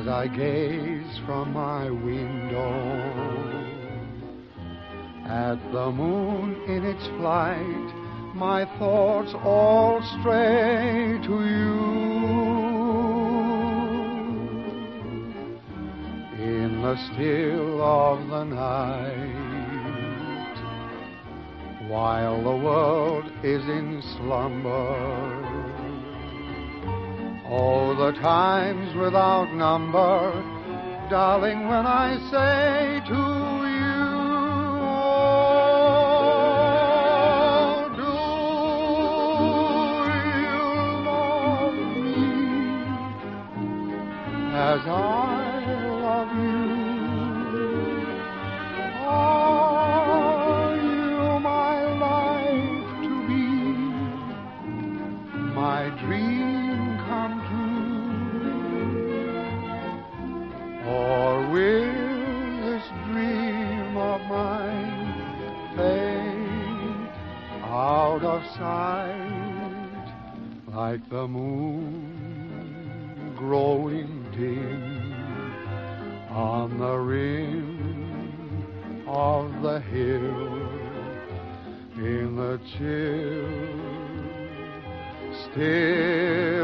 as I gaze from my window at the moon in its flight, my thoughts all stray to you. In the still of the night, while the world is in slumber, oh, the times without number, darling, when I say to you, oh, do you love me as I love you? Are you my life to be, my dream come true? Or will this dream of mine fade out of sight like the moon growing dim on the rim of the hill in the chill, still